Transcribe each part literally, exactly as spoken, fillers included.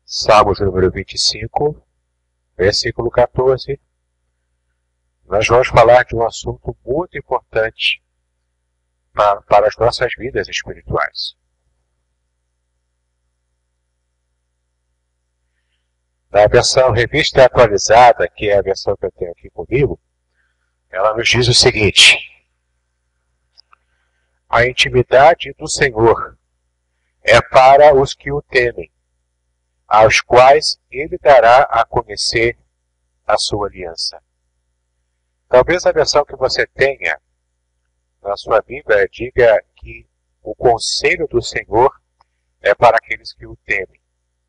Salmos número vinte e cinco, versículo quatorze. Nós vamos falar de um assunto muito importante para, para as nossas vidas espirituais. Na versão revista atualizada, que é a versão que eu tenho aqui comigo, ela nos diz o seguinte: a intimidade do Senhor é para os que o temem, aos quais ele dará a conhecer a sua aliança. Talvez a versão que você tenha na sua Bíblia diga que o conselho do Senhor é para aqueles que o temem.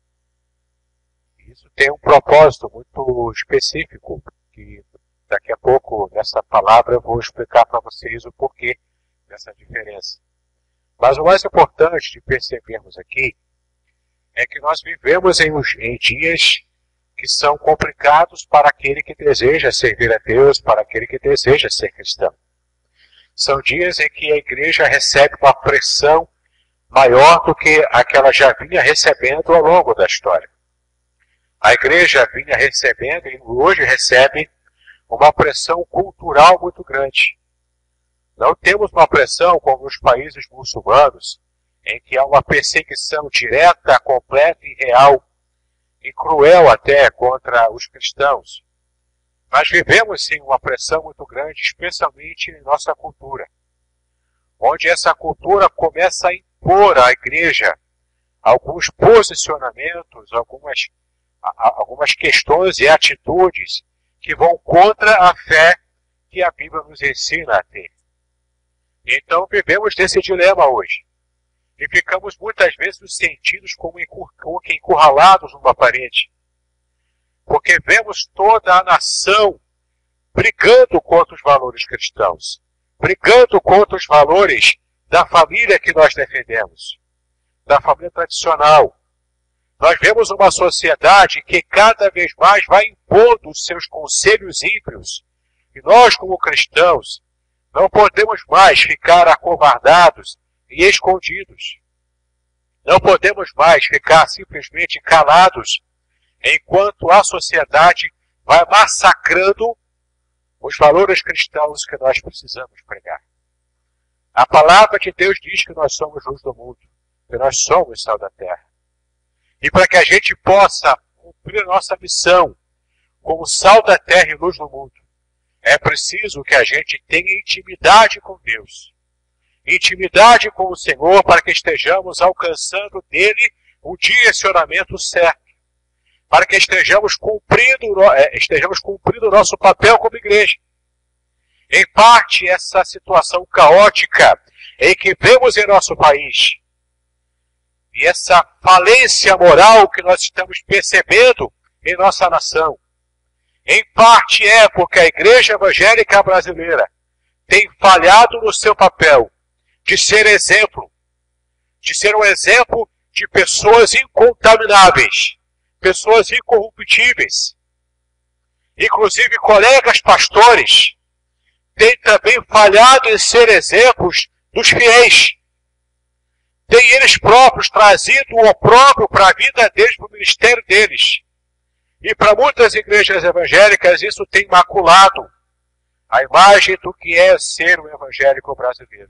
Isso tem um propósito muito específico, que daqui a pouco, nessa palavra, eu vou explicar para vocês o porquê dessa diferença. Mas o mais importante de percebermos aqui é que nós vivemos em, em dias que são complicados para aquele que deseja servir a Deus, para aquele que deseja ser cristão. São dias em que a igreja recebe uma pressão maior do que a que ela já vinha recebendo ao longo da história. A igreja vinha recebendo e hoje recebe uma pressão cultural muito grande. Não temos uma pressão como nos países muçulmanos, em que há uma perseguição direta, completa e real, e cruel até, contra os cristãos. Nós vivemos sim uma pressão muito grande, especialmente em nossa cultura, onde essa cultura começa a impor à igreja alguns posicionamentos, algumas, algumas questões e atitudes que vão contra a fé que a Bíblia nos ensina a ter. Então vivemos desse dilema hoje. E ficamos muitas vezes nos sentidos como encurralados numa parede. Porque vemos toda a nação brigando contra os valores cristãos, brigando contra os valores da família que nós defendemos, da família tradicional. Nós vemos uma sociedade que cada vez mais vai impondo os seus conselhos ímpios. E nós, como cristãos, não podemos mais ficar acovardados e escondidos. Não podemos mais ficar simplesmente calados enquanto a sociedade vai massacrando os valores cristãos que nós precisamos pregar. A palavra de Deus diz que nós somos luz do mundo, que nós somos sal da terra. E para que a gente possa cumprir a nossa missão como sal da terra e luz do mundo, é preciso que a gente tenha intimidade com Deus. Intimidade com o Senhor para que estejamos alcançando dele o direcionamento certo. Para que estejamos cumprindo, estejamos cumprindo o nosso papel como igreja. Em parte, essa situação caótica em que vemos em nosso país, e essa falência moral que nós estamos percebendo em nossa nação, em parte é porque a igreja evangélica brasileira tem falhado no seu papel de ser exemplo, de ser um exemplo de pessoas incontamináveis, pessoas incorruptíveis. Inclusive colegas pastores têm também falhado em ser exemplos dos fiéis. Têm eles próprios trazido o opróbrio para a vida deles, para o ministério deles. E para muitas igrejas evangélicas isso tem maculado a imagem do que é ser um evangélico brasileiro.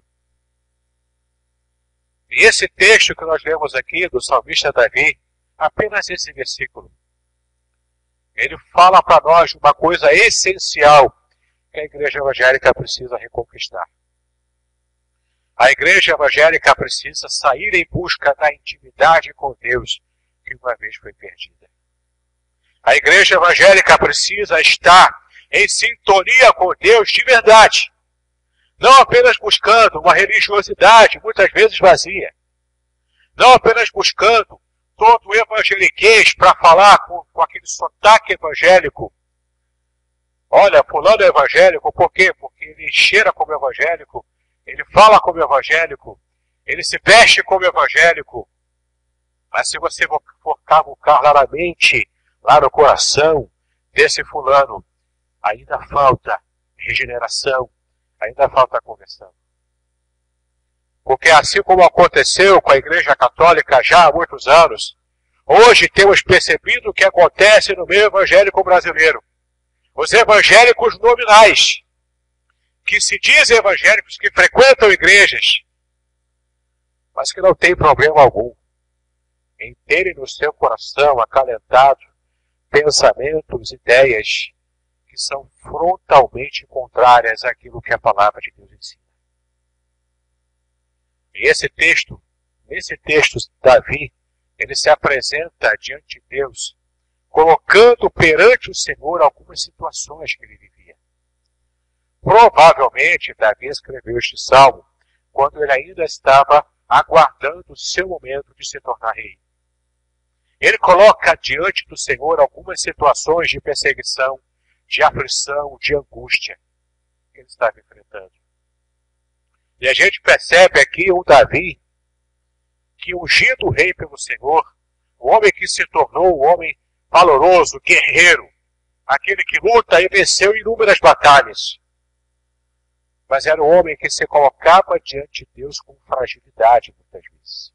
E esse texto que nós lemos aqui do salmista Davi, apenas esse versículo, ele fala para nós uma coisa essencial que a igreja evangélica precisa reconquistar. A igreja evangélica precisa sair em busca da intimidade com Deus que uma vez foi perdida. A igreja evangélica precisa estar em sintonia com Deus de verdade. Não apenas buscando uma religiosidade, muitas vezes vazia. Não apenas buscando todo o evangeliquez para falar com, com aquele sotaque evangélico. Olha, fulano é evangélico, por quê? Porque ele cheira como evangélico, ele fala como evangélico, ele se veste como evangélico. Mas se você for cavucar lá na mente, lá no coração desse fulano, ainda falta regeneração, ainda falta conversão. Porque assim como aconteceu com a Igreja Católica já há muitos anos, hoje temos percebido o que acontece no meio evangélico brasileiro. Os evangélicos nominais, que se dizem evangélicos, que frequentam igrejas, mas que não tem problema algum em terem no seu coração acalentado pensamentos, ideias que são frontalmente contrárias àquilo que a palavra de Deus ensina. E esse texto, nesse texto, Davi, ele se apresenta diante de Deus, colocando perante o Senhor algumas situações que ele vivia. Provavelmente, Davi escreveu este salmo quando ele ainda estava aguardando o seu momento de se tornar rei. Ele coloca diante do Senhor algumas situações de perseguição, de aflição, de angústia que ele estava enfrentando. E a gente percebe aqui o Davi, que ungido rei pelo Senhor, o homem que se tornou um homem valoroso, guerreiro, aquele que luta e venceu inúmeras batalhas. Mas era um homem que se colocava diante de Deus com fragilidade muitas vezes.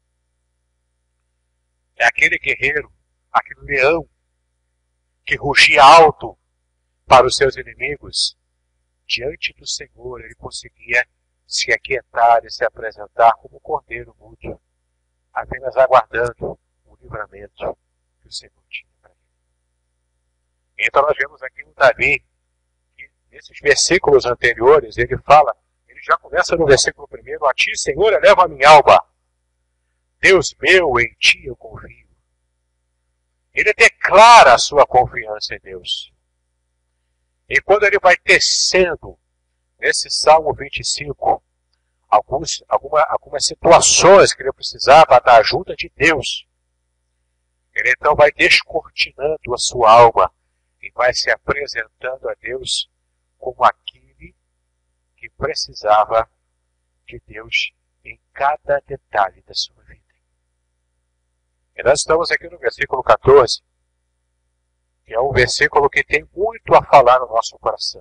É aquele guerreiro, aquele leão, que rugia alto para os seus inimigos. Diante do Senhor ele conseguia se aquietar e se apresentar como um cordeiro mudo, apenas aguardando o livramento que o Senhor tinha para ele. Então nós vemos aqui um Davi, que nesses versículos anteriores ele fala, ele já começa no versículo primeiro, a ti, Senhor, eleva a minha alma. Deus meu, em ti eu confio. Ele declara a sua confiança em Deus. E quando ele vai tecendo, nesse Salmo vinte e cinco, alguns, alguma, algumas situações que ele precisava da ajuda de Deus, ele então vai descortinando a sua alma e vai se apresentando a Deus como aquele que precisava de Deus em cada detalhe da sua vida. E nós estamos aqui no versículo quatorze, que é um versículo que tem muito a falar no nosso coração.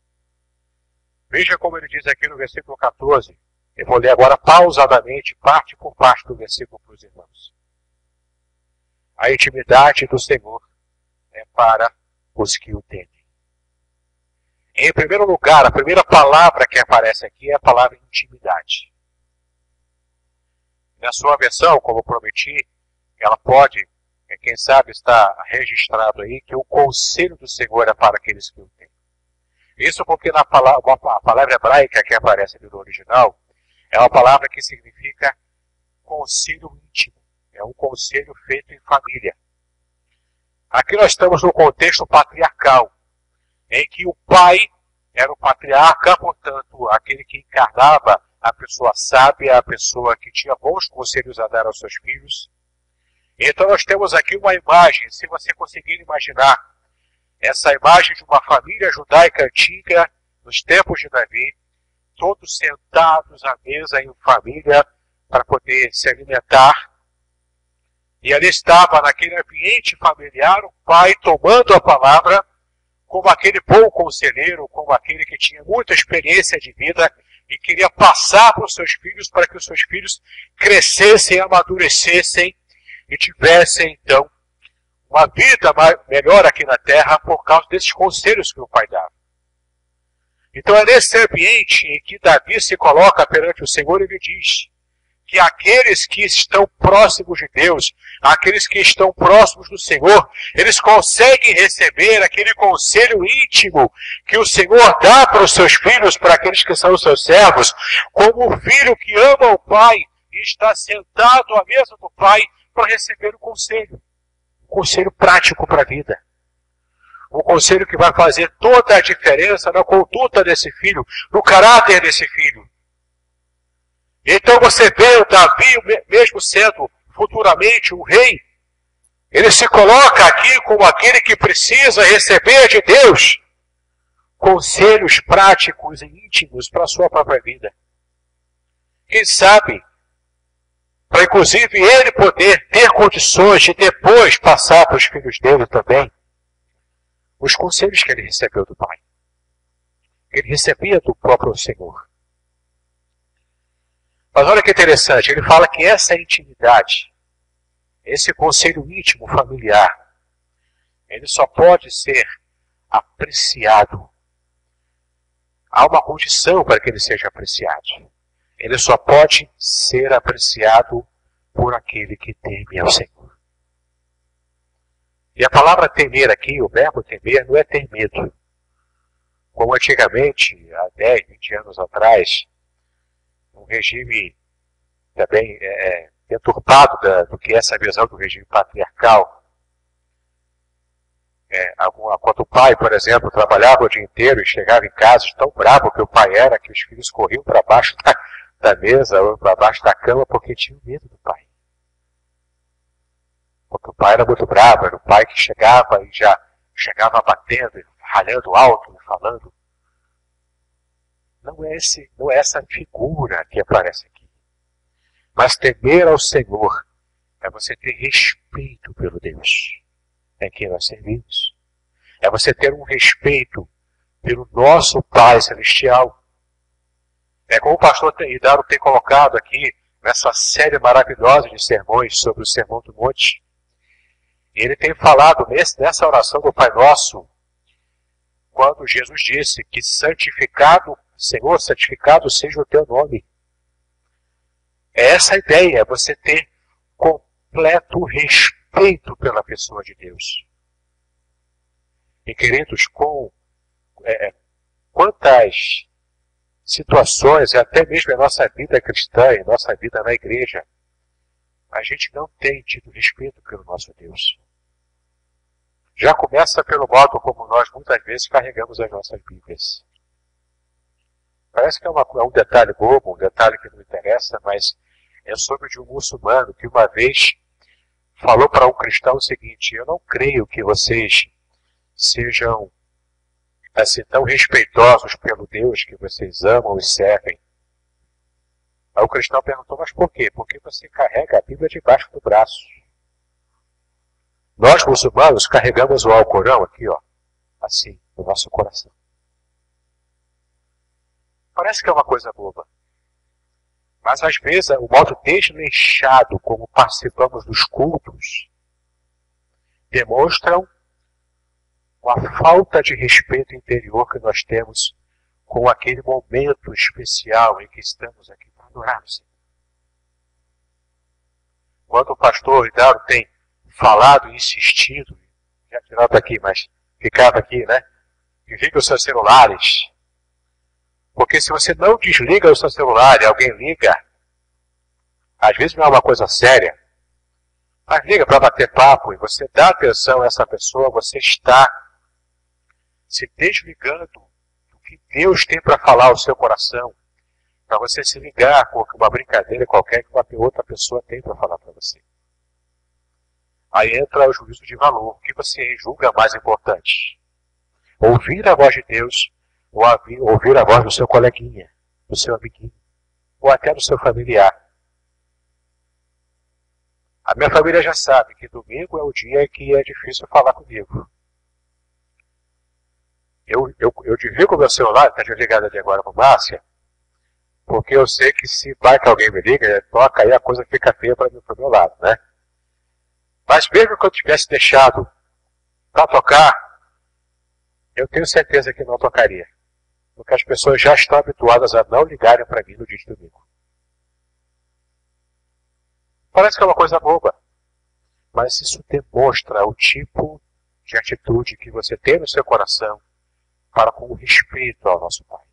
Veja como ele diz aqui no versículo quatorze. Eu vou ler agora pausadamente, parte por parte do versículo para os irmãos. A intimidade do Senhor é para os que o temem. Em primeiro lugar, a primeira palavra que aparece aqui é a palavra intimidade. Na sua versão, como prometi, ela pode, quem sabe está registrado aí, que o conselho do Senhor é para aqueles que o temem. Isso porque na palavra, a palavra hebraica que aparece aqui no original é uma palavra que significa conselho íntimo. É um conselho feito em família. Aqui nós estamos no contexto patriarcal, em que o pai era o patriarca, portanto, aquele que encarnava a pessoa sábia, a pessoa que tinha bons conselhos a dar aos seus filhos. Então nós temos aqui uma imagem, se você conseguir imaginar, essa imagem de uma família judaica antiga, nos tempos de Davi, todos sentados à mesa em família para poder se alimentar. E ali estava, naquele ambiente familiar, o pai tomando a palavra como aquele bom conselheiro, como aquele que tinha muita experiência de vida e queria passar para os seus filhos para que os seus filhos crescessem, amadurecessem e tivessem, então, uma vida melhor aqui na terra por causa desses conselhos que o pai dava. Então é nesse ambiente em que Davi se coloca perante o Senhor e ele diz que aqueles que estão próximos de Deus, aqueles que estão próximos do Senhor, eles conseguem receber aquele conselho íntimo que o Senhor dá para os seus filhos, para aqueles que são os seus servos, como o filho que ama o pai e está sentado à mesa do pai para receber o conselho. Um conselho prático para a vida. Um conselho que vai fazer toda a diferença na conduta desse filho, no caráter desse filho. Então você vê o Davi, mesmo sendo futuramente um rei, ele se coloca aqui como aquele que precisa receber de Deus conselhos práticos e íntimos para a sua própria vida. Quem sabe, para inclusive ele poder ter condições de depois passar para os filhos dele também os conselhos que ele recebeu do Pai. Ele recebia do próprio Senhor. Mas olha que interessante, ele fala que essa intimidade esse conselho íntimo familiar, ele só pode ser apreciado. Há uma condição para que ele seja apreciado. Ele só pode ser apreciado por aquele que teme ao Senhor. E a palavra temer aqui, o verbo temer, não é ter medo. Como antigamente, há dez, vinte anos atrás, um regime também é, deturpado da, do que é essa visão do regime patriarcal. É, quando o pai, por exemplo, trabalhava o dia inteiro e chegava em casa tão bravo que o pai era, que os filhos corriam para baixo da, da mesa ou para baixo da cama porque tinham medo do pai. Porque o pai era muito bravo, era o pai que chegava e já chegava batendo, ralhando alto e falando. Não é, esse, não é essa figura que aparece aqui. Mas temer ao Senhor é você ter respeito pelo Deus em quem nós servimos. É você ter um respeito pelo nosso Pai Celestial. É como o pastor Hidaro tem colocado aqui nessa série maravilhosa de sermões sobre o Sermão do Monte. Ele tem falado nesse, nessa oração do Pai Nosso, quando Jesus disse que santificado, Senhor, santificado seja o teu nome. É essa a ideia, é você ter completo respeito pela pessoa de Deus. E queridos, com é, quantas situações, até mesmo em nossa vida cristã, em nossa vida na igreja, a gente não tem tido respeito pelo nosso Deus. Já começa pelo modo como nós muitas vezes carregamos as nossas Bíblias. Parece que é, uma, é um detalhe bobo, um detalhe que não interessa, mas é sobre de um muçulmano que uma vez falou para um cristão o seguinte: eu não creio que vocês sejam assim tão respeitosos pelo Deus que vocês amam e servem. Aí o cristão perguntou: mas por quê? Porque você carrega a Bíblia debaixo do braço. Nós muçulmanos carregamos o Alcorão aqui, ó, assim, no nosso coração. Parece que é uma coisa boba. Mas às vezes o modo desleixado como participamos dos cultos demonstram uma falta de respeito interior que nós temos com aquele momento especial em que estamos aqui para adorar o Senhor. Quando o pastor Hidaro tem falado e insistido, já tirado daqui, mas ficava aqui, né? Desliga os seus celulares. Porque se você não desliga o seu celular e alguém liga, às vezes não é uma coisa séria, mas liga para bater papo e você dá atenção a essa pessoa, você está se desligando do que Deus tem para falar ao seu coração, para você se ligar com uma brincadeira qualquer que uma outra pessoa tem para falar para você. Aí entra o juízo de valor. O que você julga mais importante? Ouvir a voz de Deus ou ouvir a voz do seu coleguinha, do seu amiguinho, ou até do seu familiar? A minha família já sabe que domingo é o dia que é difícil falar comigo. Eu, eu, eu desligo o meu celular, está desligado de agora com Márcia, porque eu sei que se vai que alguém me liga, toca aí a coisa fica feia para o meu lado, né? Mas mesmo que eu tivesse deixado para tocar, eu tenho certeza que não tocaria. Porque as pessoas já estão habituadas a não ligarem para mim no dia de domingo. Parece que é uma coisa boba, mas isso demonstra o tipo de atitude que você tem no seu coração para com o respeito ao nosso Pai.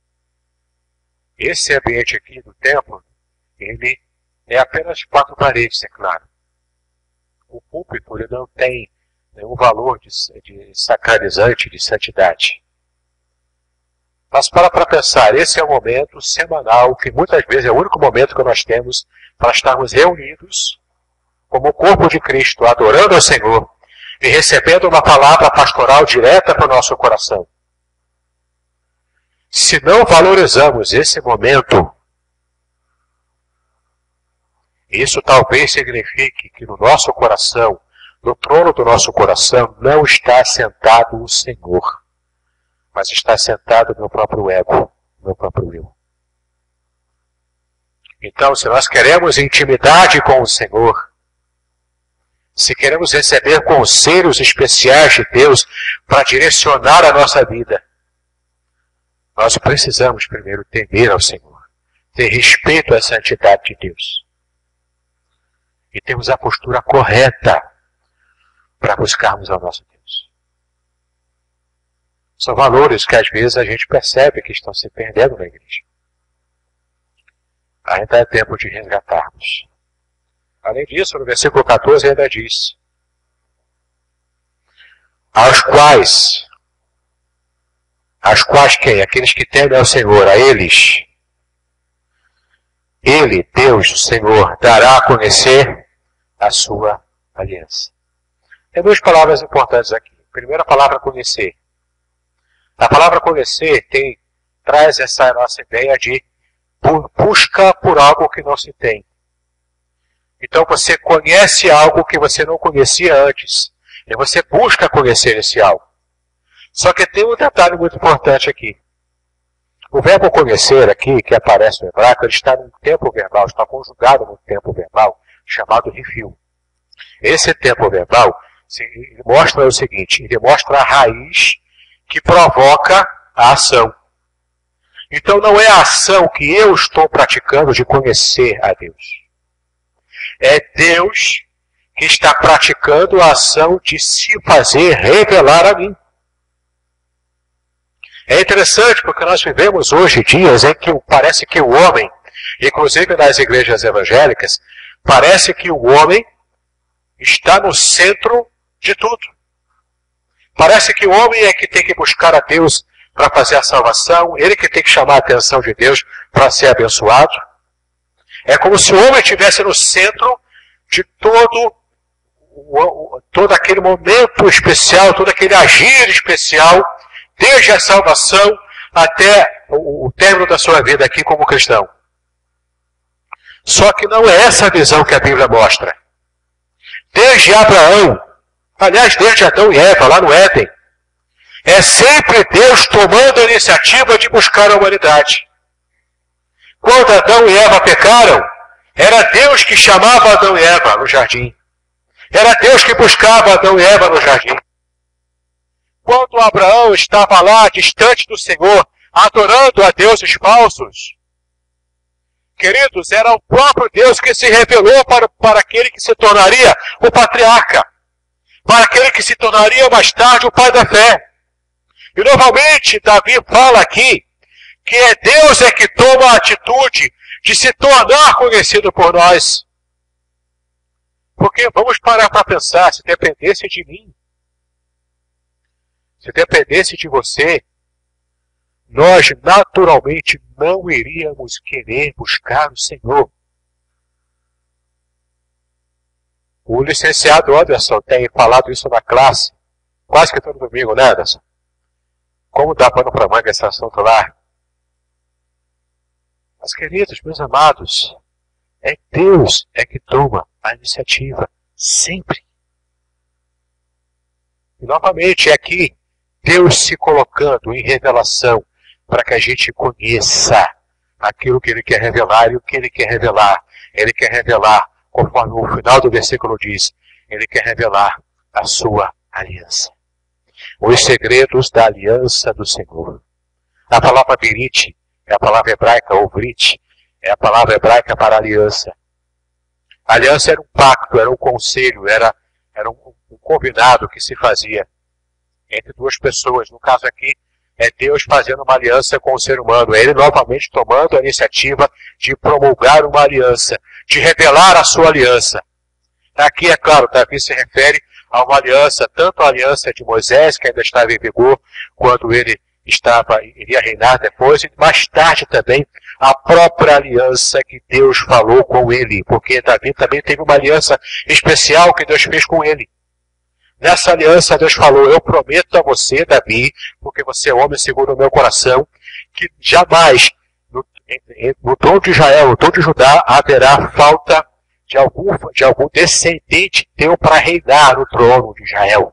Esse ambiente aqui do templo, ele é apenas quatro paredes, é claro. O púlpito ele não tem nenhum valor de, de sacralizante, de santidade. Mas para para pensar, esse é o momento semanal, que muitas vezes é o único momento que nós temos para estarmos reunidos como o corpo de Cristo, adorando ao Senhor e recebendo uma palavra pastoral direta para o nosso coração. Se não valorizamos esse momento, isso talvez signifique que no nosso coração, no trono do nosso coração, não está sentado o Senhor, mas está sentado o meu próprio ego, o meu próprio eu. Então, se nós queremos intimidade com o Senhor, se queremos receber conselhos especiais de Deus para direcionar a nossa vida, nós precisamos primeiro temer ao Senhor, ter respeito à santidade de Deus. E termos a postura correta para buscarmos ao nosso Deus. São valores que às vezes a gente percebe que estão se perdendo na igreja. Ainda é tempo de resgatarmos. Além disso, no versículo quatorze ainda diz: aos quais, aos quais quem? Aqueles que temem ao Senhor, a eles, Ele, Deus, o Senhor, dará a conhecer a sua aliança. Tem duas palavras importantes aqui. Primeira palavra, conhecer. A palavra conhecer tem, traz essa nossa ideia de busca por algo que não se tem. Então você conhece algo que você não conhecia antes. E você busca conhecer esse algo. Só que tem um detalhe muito importante aqui. O verbo conhecer aqui, que aparece no hebraico, ele está num tempo verbal, está conjugado num tempo verbal, chamado refil. Esse tempo verbal ele mostra o seguinte, ele mostra a raiz que provoca a ação. Então não é a ação que eu estou praticando de conhecer a Deus. É Deus que está praticando a ação de se fazer revelar a mim. É interessante porque nós vivemos hoje dias em que parece que o homem, inclusive nas igrejas evangélicas, parece que o homem está no centro de tudo. Parece que o homem é que tem que buscar a Deus para fazer a salvação, ele que tem que chamar a atenção de Deus para ser abençoado. É como se o homem estivesse no centro de todo, todo aquele momento especial, todo aquele agir especial, desde a salvação até o término da sua vida aqui como cristão. Só que não é essa a visão que a Bíblia mostra. Desde Abraão, aliás, desde Adão e Eva, lá no Éden, é sempre Deus tomando a iniciativa de buscar a humanidade. Quando Adão e Eva pecaram, era Deus que chamava Adão e Eva no jardim. Era Deus que buscava Adão e Eva no jardim. Quando Abraão estava lá, distante do Senhor, adorando a deuses falsos, queridos, era o próprio Deus que se revelou para, para aquele que se tornaria o patriarca, para aquele que se tornaria mais tarde o pai da fé. E novamente Davi fala aqui que é Deus é que toma a atitude de se tornar conhecido por nós. Porque vamos parar para pensar, se dependesse de mim, se dependesse de você, nós naturalmente não iríamos querer buscar o Senhor. O licenciado Anderson tem falado isso na classe, quase que todo domingo, né, Anderson? Como dá pano para manga esse assunto lá? Mas, queridos, meus amados, é Deus é que toma a iniciativa, sempre. E novamente é aqui, Deus se colocando em revelação para que a gente conheça aquilo que Ele quer revelar e o que Ele quer revelar. Ele quer revelar, conforme o final do versículo diz, Ele quer revelar a sua aliança. Os segredos da aliança do Senhor. A palavra berit é a palavra hebraica, ou brit, é a palavra hebraica para aliança. A aliança era um pacto, era um conselho, era, era um, um combinado que se fazia entre duas pessoas. No caso aqui, é Deus fazendo uma aliança com o ser humano. É Ele novamente tomando a iniciativa de promulgar uma aliança, de revelar a sua aliança. Aqui, é claro, Davi se refere a uma aliança, tanto a aliança de Moisés, que ainda estava em vigor, quando ele estava, iria reinar depois, e mais tarde também a própria aliança que Deus falou com ele, porque Davi também teve uma aliança especial que Deus fez com ele. Nessa aliança Deus falou, eu prometo a você, Davi, porque você é homem segundo o meu coração, que jamais no, no trono de Israel, no trono de Judá, haverá falta de algum, de algum descendente teu para reinar no trono de Israel.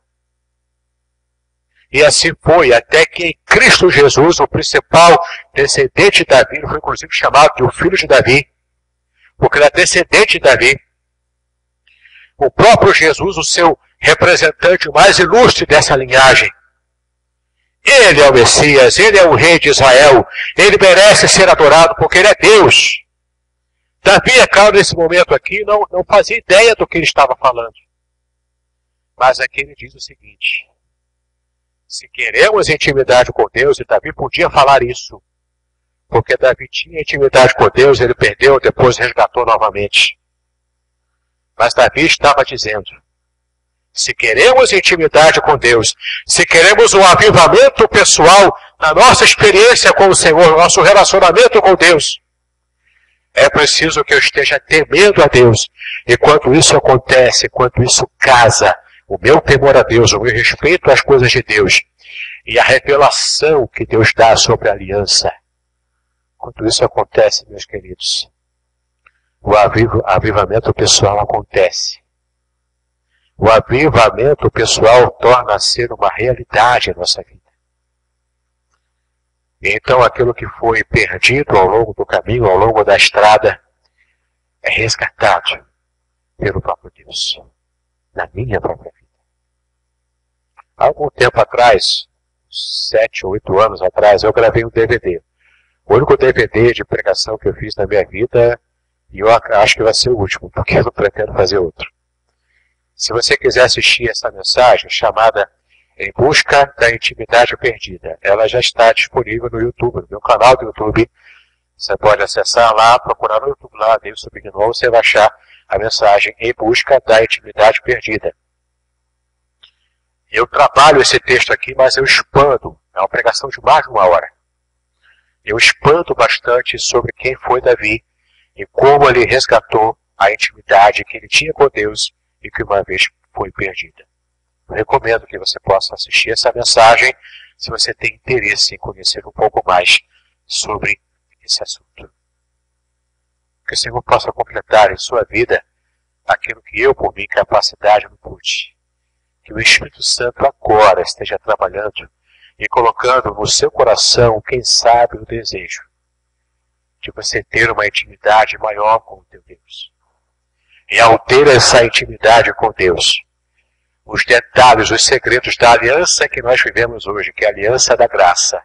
E assim foi, até que em Cristo Jesus, o principal descendente de Davi, foi inclusive chamado de o filho de Davi, porque ele é descendente de Davi. o próprio Jesus, o seu representante mais ilustre dessa linhagem. Ele é o Messias, ele é o rei de Israel, ele merece ser adorado porque ele é Deus. Davi, é claro, nesse momento aqui, não, não fazia ideia do que ele estava falando. Mas aqui ele diz o seguinte: se queremos intimidade com Deus, e Davi podia falar isso, porque Davi tinha intimidade com Deus, ele perdeu, depois resgatou novamente. Mas Davi estava dizendo: se queremos intimidade com Deus, se queremos um avivamento pessoal na nossa experiência com o Senhor, nosso relacionamento com Deus, é preciso que eu esteja temendo a Deus. E quando isso acontece, quando isso casa, o meu temor a Deus, o meu respeito às coisas de Deus e a revelação que Deus dá sobre a aliança, quando isso acontece, meus queridos, o aviv- avivamento pessoal acontece. O avivamento pessoal torna a ser uma realidade em nossa vida. E então aquilo que foi perdido ao longo do caminho, ao longo da estrada, é resgatado pelo próprio Deus, na minha própria vida. Há algum tempo atrás, sete ou oito anos atrás, eu gravei um D V D. O único D V D de pregação que eu fiz na minha vida, e eu acho que vai ser o último, porque eu não pretendo fazer outro. Se você quiser assistir essa mensagem chamada Em Busca da Intimidade Perdida, ela já está disponível no YouTube, no meu canal do YouTube. Você pode acessar lá, procurar no YouTube lá, Davidson Bignon, você vai achar a mensagem Em Busca da Intimidade Perdida. Eu trabalho esse texto aqui, mas eu expando. É uma pregação de mais de uma hora. Eu expando bastante sobre quem foi Davi e como ele resgatou a intimidade que ele tinha com Deus e que uma vez foi perdida. Eu recomendo que você possa assistir essa mensagem se você tem interesse em conhecer um pouco mais sobre esse assunto. Que o Senhor possa completar em sua vida aquilo que eu, por minha capacidade, não pude. Que o Espírito Santo agora esteja trabalhando e colocando no seu coração, quem sabe, o desejo de você ter uma intimidade maior com o teu Deus. E ao ter essa intimidade com Deus, os detalhes, os segredos da aliança que nós vivemos hoje, que é a aliança da graça,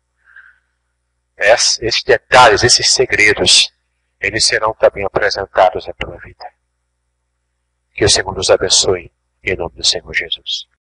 esses detalhes, esses segredos, eles serão também apresentados à tua vida. Que o Senhor nos abençoe, em nome do Senhor Jesus.